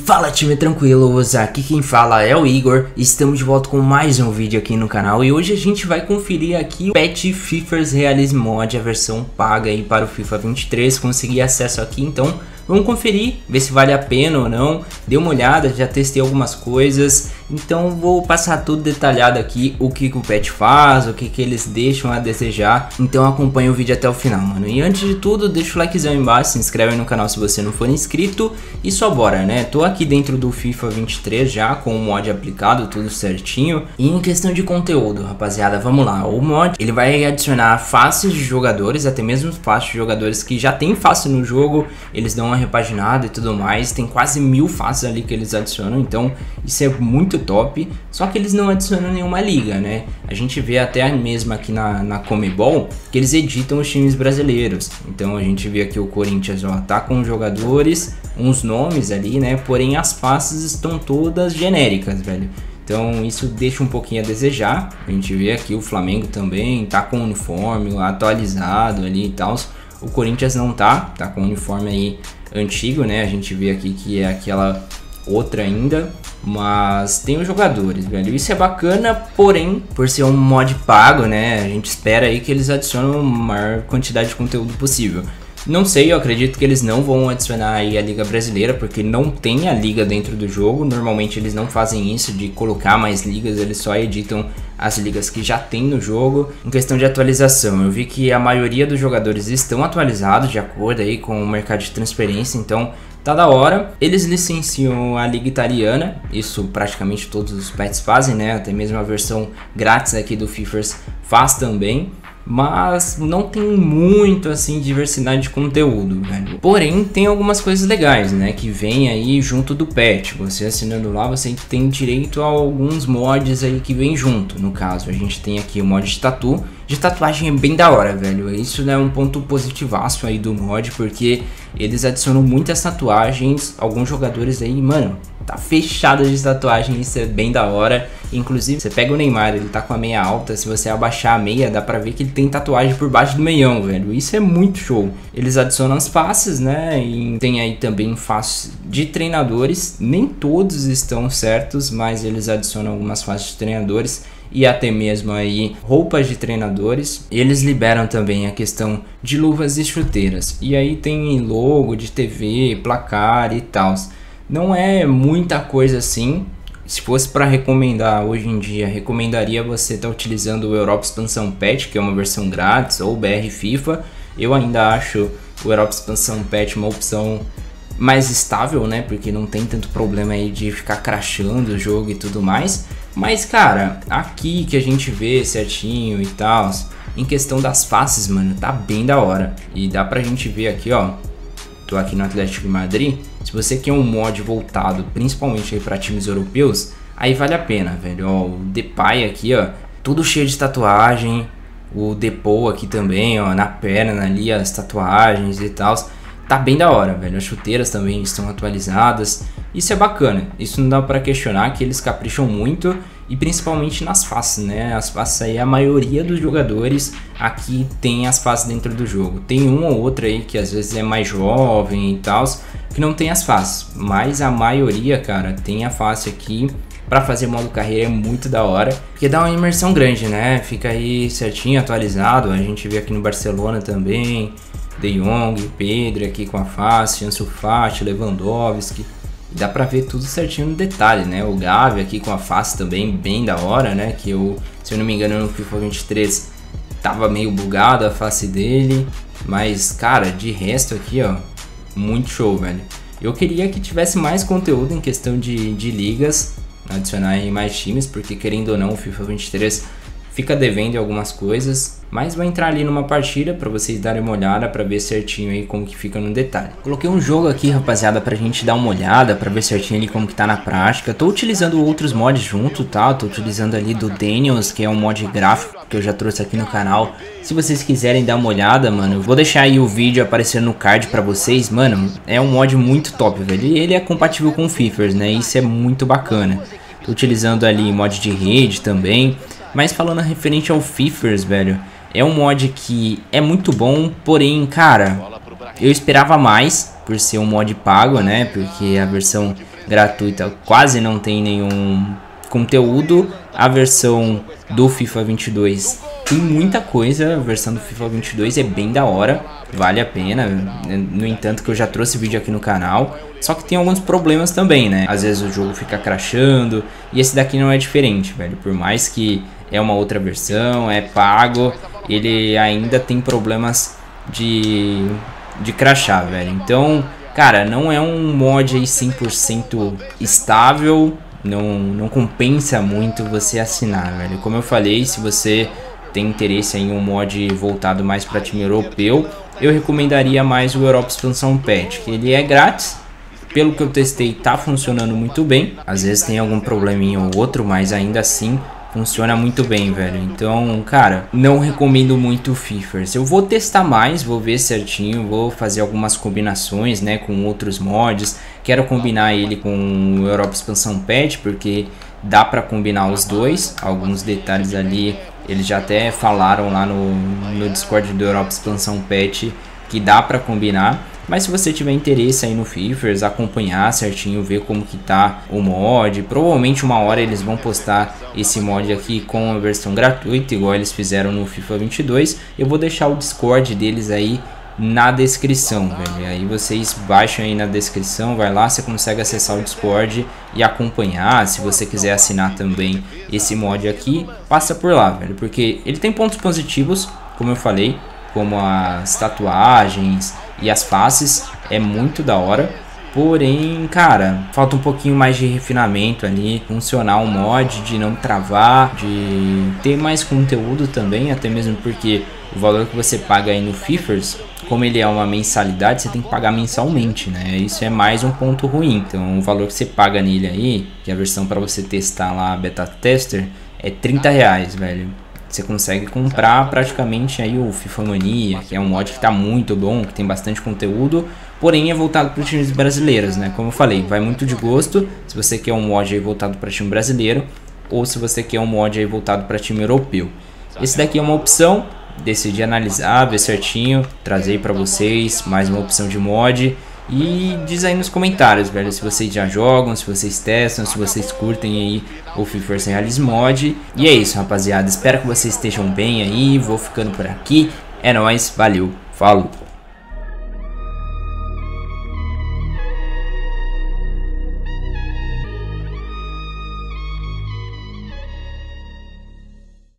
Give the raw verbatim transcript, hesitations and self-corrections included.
Fala time, tranquilos, aqui quem fala é o Igor. Estamos de volta com mais um vídeo aqui no canal. E hoje a gente vai conferir aqui o patch Fifers Realism Mod, a versão paga aí para o FIFA vinte e três. Consegui acesso aqui, então vamos conferir, ver se vale a pena ou não. Dei uma olhada, já testei algumas coisas, então vou passar tudo detalhado aqui, o que, que o patch faz, o que, que eles deixam a desejar. Então acompanha o vídeo até o final, mano. E antes de tudo, deixa o likezão aí embaixo, se inscreve no canal se você não for inscrito. E só bora, né? Tô aqui dentro do FIFA vinte e três já com o mod aplicado, tudo certinho. E em questão de conteúdo, rapaziada, vamos lá. O mod, ele vai adicionar faces de jogadores, até mesmo faces de jogadores que já tem face no jogo, eles dão uma repaginada e tudo mais. Tem quase mil faces ali que eles adicionam, então isso é muito top. Só que eles não adicionam nenhuma liga, né? A gente vê até mesmo aqui na, na Comebol que eles editam os times brasileiros. Então a gente vê aqui o Corinthians, ó, tá com jogadores, uns nomes ali, né? Porém as faces estão todas genéricas, velho. Então isso deixa um pouquinho a desejar. A gente vê aqui o Flamengo também tá com o uniforme atualizado ali e tal. O Corinthians não tá, tá com o uniforme aí antigo, né? A gente vê aqui que é aquela outra ainda, mas tem os jogadores, velho. Isso é bacana, porém, por ser um mod pago, né? A gente espera aí que eles adicionem a maior quantidade de conteúdo possível. Não sei, eu acredito que eles não vão adicionar aí a Liga Brasileira, porque não tem a liga dentro do jogo. Normalmente eles não fazem isso de colocar mais ligas, eles só editam as ligas que já tem no jogo. Em questão de atualização, eu vi que a maioria dos jogadores estão atualizados de acordo aí com o mercado de transferência, então tá da hora. Eles licenciam a Liga Italiana, isso praticamente todos os patches fazem, né? Até mesmo a versão grátis aqui do Fifers faz também. Mas não tem muito assim diversidade de conteúdo, velho. Porém tem algumas coisas legais, né, que vem aí junto do patch. Você assinando lá, você tem direito a alguns mods aí que vem junto. No caso, a gente tem aqui o mod de tatu. De tatuagem é bem da hora, velho. Isso é um ponto positivaço aí do mod, porque eles adicionam muitas tatuagens. Alguns jogadores aí, mano, tá fechado de tatuagem, isso é bem da hora. Inclusive, você pega o Neymar, ele tá com a meia alta, se você abaixar a meia, dá pra ver que ele tem tatuagem por baixo do meião, velho. Isso é muito show. Eles adicionam as faces, né, e tem aí também faces de treinadores. Nem todos estão certos, mas eles adicionam algumas faces de treinadores e até mesmo aí roupas de treinadores. Eles liberam também a questão de luvas e chuteiras. E aí tem logo de T V, placar e tal. Não é muita coisa assim. Se fosse para recomendar hoje em dia, recomendaria você estar tá utilizando o Europa Expansão Patch, que é uma versão grátis, ou o B R FIFA. Eu ainda acho o Europa Expansão Patch uma opção mais estável, né? Porque não tem tanto problema aí de ficar crashando o jogo e tudo mais. Mas, cara, aqui que a gente vê certinho e tal, em questão das faces, mano, tá bem da hora. E dá pra gente ver aqui, ó. Tô aqui no Atlético de Madrid. Se você quer um mod voltado principalmente aí para times europeus, aí vale a pena, velho. Ó, o Depay aqui, ó, tudo cheio de tatuagem. O Depou aqui também, ó, na perna ali, as tatuagens e tal. Tá bem da hora, velho. As chuteiras também estão atualizadas. Isso é bacana. Isso não dá para questionar, que eles capricham muito. E principalmente nas faces, né? As faces aí, a maioria dos jogadores aqui tem as faces dentro do jogo. Tem um ou outro aí que às vezes é mais jovem e tal, que não tem as faces. Mas a maioria, cara, tem a face aqui. Pra fazer modo carreira é muito da hora, porque dá uma imersão grande, né? Fica aí certinho, atualizado. A gente vê aqui no Barcelona também, De Jong, Pedro aqui com a face, Ansu Fati, Lewandowski. Dá pra ver tudo certinho no detalhe, né? O Gavi aqui com a face também bem da hora, né? Que eu, se eu não me engano, no FIFA vinte e três tava meio bugado a face dele. Mas, cara, de resto aqui, ó, muito show, velho. Eu queria que tivesse mais conteúdo em questão de, de ligas, adicionar aí mais times, porque querendo ou não, o FIFA vinte e três fica devendo em algumas coisas. Mas vou entrar ali numa partida para vocês darem uma olhada, para ver certinho aí como que fica no detalhe. Coloquei um jogo aqui, rapaziada, pra gente dar uma olhada, para ver certinho ali como que tá na prática. Tô utilizando outros mods junto, tá? Tô utilizando ali do Daniels, que é um mod gráfico que eu já trouxe aqui no canal. Se vocês quiserem dar uma olhada, mano, eu vou deixar aí o vídeo aparecendo no card pra vocês. Mano, é um mod muito top, velho. E ele é compatível com o Fifers, né? Isso é muito bacana. Tô utilizando ali mod de rede também. Mas falando referente ao Fifers, velho, é um mod que é muito bom, porém, cara, eu esperava mais, por ser um mod pago, né? Porque a versão gratuita quase não tem nenhum conteúdo. A versão do FIFA vinte e dois tem muita coisa. A versão do FIFA vinte e dois é bem da hora, vale a pena. No entanto, que eu já trouxe vídeo aqui no canal, só que tem alguns problemas também, né? Às vezes o jogo fica crashando, e esse daqui não é diferente, velho. Por mais que é uma outra versão, é pago, ele ainda tem problemas de, de crashar, velho. Então, cara, não é um mod aí cem por cento estável. Não, não compensa muito você assinar, velho. Como eu falei, se você tem interesse em um mod voltado mais para time europeu, eu recomendaria mais o Europa Expansão Patch, que ele é grátis. Pelo que eu testei, tá funcionando muito bem. Às vezes tem algum probleminha ou outro, mas ainda assim funciona muito bem, velho. Então, cara, não recomendo muito o Fifers. Eu vou testar mais, vou ver certinho, vou fazer algumas combinações, né, com outros mods. Quero combinar ele com o Europa Expansão Patch, porque dá pra combinar os dois. Alguns detalhes ali, eles já até falaram lá no, no Discord do Europa Expansão Patch que dá pra combinar. Mas se você tiver interesse aí no Fifers, acompanhar certinho, ver como que tá o mod, provavelmente uma hora eles vão postar esse mod aqui com a versão gratuita, igual eles fizeram no FIFA vinte e dois. Eu vou deixar o Discord deles aí na descrição, velho. Aí vocês baixam aí na descrição, vai lá, você consegue acessar o Discord e acompanhar. Se você quiser assinar também esse mod aqui, passa por lá, velho, porque ele tem pontos positivos, como eu falei, como as tatuagens e as faces, é muito da hora. Porém, cara, falta um pouquinho mais de refinamento ali, funcionar o mod, de não travar, de ter mais conteúdo também, até mesmo porque o valor que você paga aí no Fifers, como ele é uma mensalidade, você tem que pagar mensalmente, né? Isso é mais um ponto ruim. Então, o valor que você paga nele aí, que é a versão para você testar lá, a Beta Tester, é trinta reais, velho. Você consegue comprar praticamente aí o FIFA Mania, que é um mod que tá muito bom, que tem bastante conteúdo, porém é voltado para times brasileiros, né? Como eu falei, vai muito de gosto, se você quer um mod aí voltado para time brasileiro, ou se você quer um mod aí voltado para time europeu. Esse daqui é uma opção, decidi analisar, ver certinho, trazer para vocês mais uma opção de mod. E diz aí nos comentários, velho, se vocês já jogam, se vocês testam, se vocês curtem aí o Fifers Realism Mod. E é isso, rapaziada, espero que vocês estejam bem aí, vou ficando por aqui. É nóis, valeu, falou!